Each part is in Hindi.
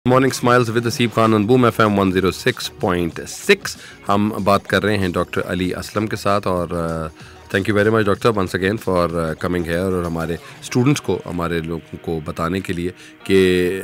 Morning smiles with Aseeb Khan on Boom FM 106.6। हम बात कर रहे हैं डॉक्टर अली असलम के साथ और thank you very much doctor once again for coming here और हमारे स्टूडेंट्स को, हमारे लोगों को बताने के लिए कि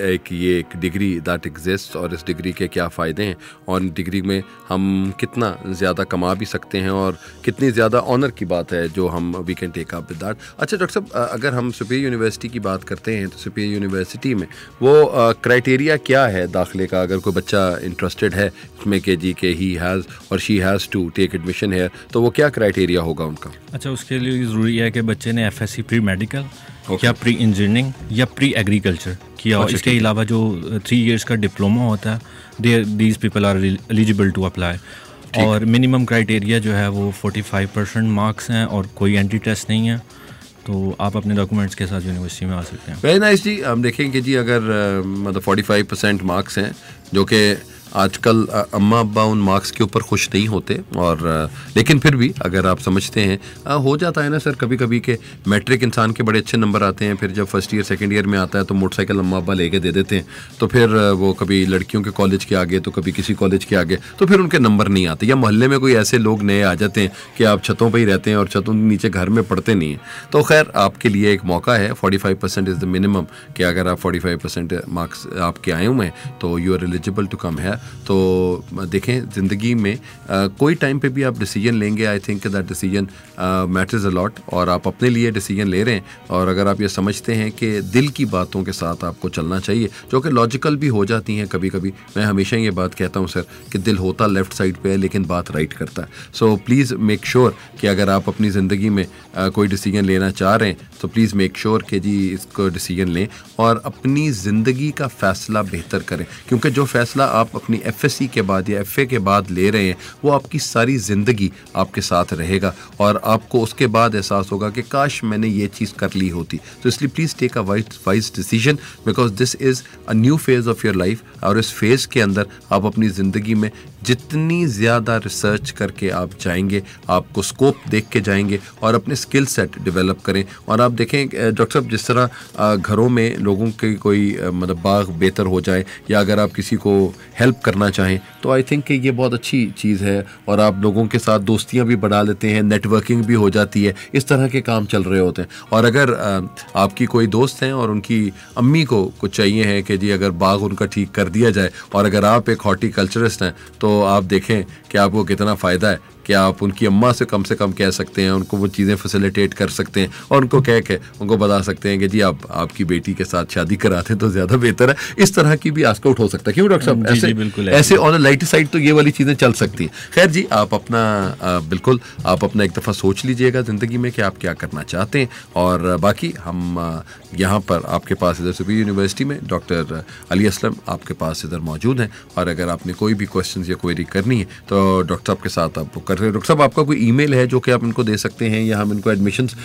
ये एक डिग्री दैट एग्जिस्ट और इस डिग्री के क्या फ़ायदे हैं और डिग्री में हम कितना ज़्यादा कमा भी सकते हैं और कितनी ज़्यादा ऑनर की बात है जो हम we can take up with that. अच्छा डॉक्टर साहब, अगर हम सुपीरियर यूनिवर्सिटी की बात करते हैं तो सुपीरियर यूनिवर्सिटी में वो क्राइटेरिया क्या है दाखिले का? अगर कोई बच्चा इंटरेस्टेड है इसमें कि जी के ही हैज़ और she has to take admission here, तो वो क्या क्राइटेरिया होगा उनका? अच्छा, उसके लिए ज़रूरी है कि बच्चे ने एफएससी प्री मेडिकल या प्री इंजीनियरिंग या प्री एग्रीकल्चर किया हो। इसके अलावा जो 3 इयर्स का डिप्लोमा होता है, these people are eligible to apply. और मिनिमम क्राइटेरिया जो है वो 45% मार्क्स हैं और कोई एंट्री टेस्ट नहीं है, तो आप अपने डॉक्यूमेंट्स के साथ यूनिवर्सिटी में आ सकते हैं। वेरी नाइस जी। हम देखेंगे जी, अगर मतलब 45% मार्क्स हैं, जो कि आजकल अम्मा अब्बा उन मार्क्स के ऊपर खुश नहीं होते और लेकिन फिर भी अगर आप समझते हैं हो जाता है ना सर कभी कभी के मैट्रिक इंसान के बड़े अच्छे नंबर आते हैं, फिर जब फर्स्ट ईयर सेकंड ईयर में आता है तो मोटरसाइकिल अम्मा अब्बा लेके दे देते हैं, तो फिर वो कभी लड़कियों के कॉलेज के आगे तो कभी किसी कॉलेज के आगे, तो फिर उनके नंबर नहीं आते। या मोहल्ले में कोई ऐसे लोग नए आ जाते हैं कि आप छतों पर ही रहते हैं और छतों के नीचे घर में पढ़ते नहीं हैं। तो खैर आपके लिए एक मौका है, 45% इज़ द मिनिमम कि अगर आप 45% मार्क्स आपके आए हुए हैं तो you are eligible to come है। तो देखें ज़िंदगी में कोई टाइम पे भी आप डिसीजन लेंगे, I think that decision matters a lot, और आप अपने लिए डिसीजन ले रहे हैं और अगर आप ये समझते हैं कि दिल की बातों के साथ आपको चलना चाहिए जो कि लॉजिकल भी हो जाती हैं कभी कभी। मैं हमेशा ये बात कहता हूँ सर कि दिल होता लेफ़्ट साइड पे है लेकिन बात राइट करता है। सो प्लीज़ मेक श्योर कि अगर आप अपनी ज़िंदगी में कोई डिसीजन लेना चाह रहे हैं तो प्लीज़ मेक श्योर कि जी इसको डिसीजन लें और अपनी ज़िंदगी का फ़ैसला बेहतर करें, क्योंकि जो फ़ैसला आप अपनी एफएससी के बाद या एफए के बाद ले रहे हैं वो आपकी सारी ज़िंदगी आपके साथ रहेगा और आपको उसके बाद एहसास होगा कि काश मैंने ये चीज़ कर ली होती। तो इसलिए please take a wise decision because this is a new phase of your life और इस फेज़ के अंदर आप अपनी ज़िंदगी में जितनी ज़्यादा रिसर्च करके आप जाएंगे, आपको स्कोप देख के जाएंगे और अपने स्किल सेट डेवलप करें। और आप देखें डॉक्टर साहब, जिस तरह घरों में लोगों के कोई मतलब बाग बेहतर हो जाए या अगर आप किसी को हेल्प करना चाहें तो आई थिंक कि ये बहुत अच्छी चीज़ है और आप लोगों के साथ दोस्तियां भी बढ़ा लेते हैं, नेटवर्किंग भी हो जाती है, इस तरह के काम चल रहे होते हैं। और अगर आपकी कोई दोस्त हैं और उनकी अम्मी को कुछ चाहिए है कि जी अगर बाग उनका ठीक कर दिया जाए और अगर आप एक हॉर्टिकल्चरिस्ट हैं तो आप देखें कि आपको कितना फ़ायदा है कि आप उनकी अम्मा से कम कह सकते हैं, उनको वो चीज़ें फैसिलिटेट कर सकते हैं और उनको कह के उनको बता सकते हैं कि जी आप आपकी बेटी के साथ शादी कराते तो ज़्यादा बेहतर है। इस तरह की भी आस्क आउट हो सकता है, क्यों डॉक्टर साहब? ऐसे बिल्कुल ऐसे ऑन अ लाइट साइड तो ये वाली चीज़ें चल सकती हैं। खैर जी, आप अपना बिल्कुल आप अपना एक दफ़ा सोच लीजिएगा ज़िंदगी में कि आप क्या करना चाहते हैं और बाकी हम यहाँ पर आपके पास इधर सुपीरियर यूनिवर्सिटी में डॉक्टर अली असलम आपके पास इधर मौजूद हैं और अगर आपने कोई भी क्वेश्चन या क्वेरी करनी है तो डॉक्टर साहब के साथ आप कर रहे हैं। डॉक्टर साहब, आपका कोई ईमेल है जो कि आप इनको दे सकते हैं या हम इनको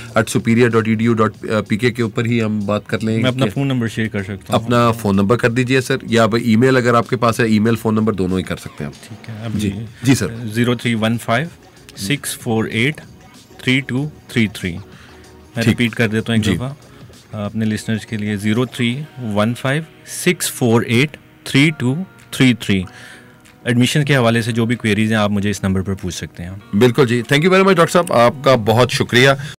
admissions@superior.edu.pk के ऊपर ही हम बात कर लेंगे? मैं अपना फ़ोन नंबर शेयर कर सकता हूँ। अपना फ़ोन नंबर कर दीजिए सर, या ईमेल अगर आपके पास है, ईमेल फ़ोन नंबर दोनों ही कर सकते हैं आप। ठीक है जी जी सर। 0315-648-3233। मैं रिपीट कर देता हूँ एक दफ़ा अपने लिसनर्स के लिए, 0315-648-3233। एडमिशन के हवाले से जो भी क्वेरीज हैं आप मुझे इस नंबर पर पूछ सकते हैं। बिल्कुल जी, thank you very much doctor साहब, आपका बहुत शुक्रिया।